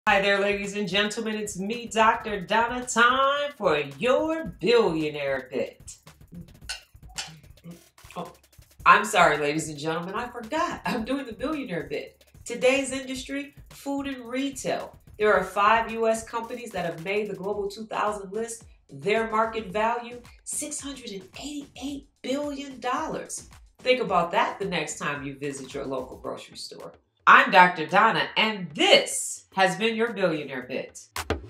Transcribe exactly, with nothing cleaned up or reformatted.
Hi there, ladies and gentlemen. It's me, Doctor Donna. Time for your Billionaire Bit. Oh, I'm sorry, ladies and gentlemen. I forgot. I'm doing the Billionaire Bit. Today's industry, food and retail. There are five U S companies that have made the Global two thousand list. Their market value, six hundred eighty-eight billion dollars. Think about that the next time you visit your local grocery store. I'm Doctor Donna, and this has been your Billionaire Bit.